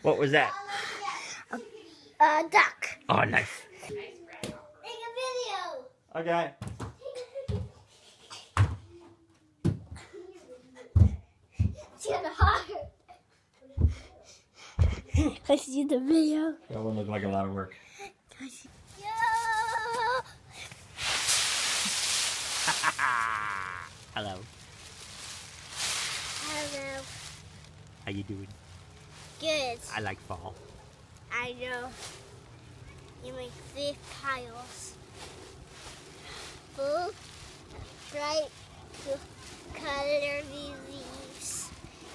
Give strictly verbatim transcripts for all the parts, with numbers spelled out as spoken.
What was that? A, a duck. Oh, nice. Take a video. Okay. It's kind of hard. I see the video. That one looked like a lot of work. Yeah. Hello. Hello. How you doing? Good. I like fall. I know. You make big piles. Full, bright, color leaves.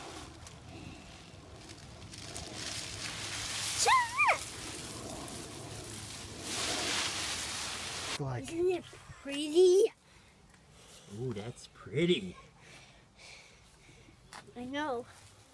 Like. Isn't it pretty? Ooh, that's pretty. I know.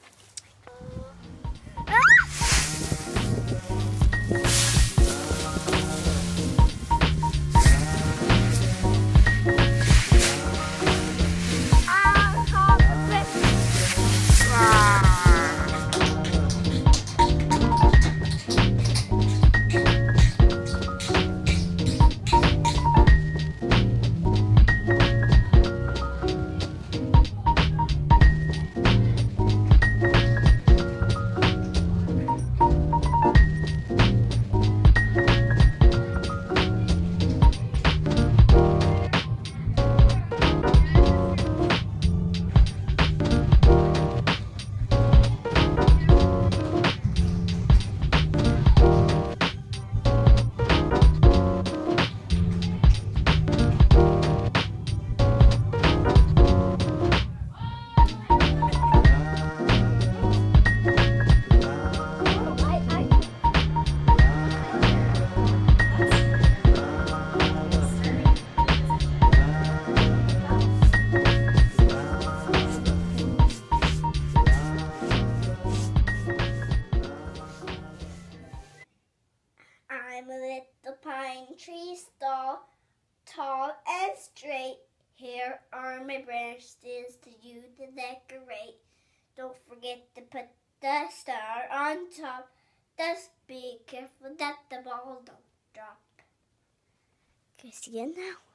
I'm a little pine tree, tall, tall and straight. Here are my branches to you to decorate. Don't forget to put the star on top. Just be careful that the ball don't drop. Can you see it now?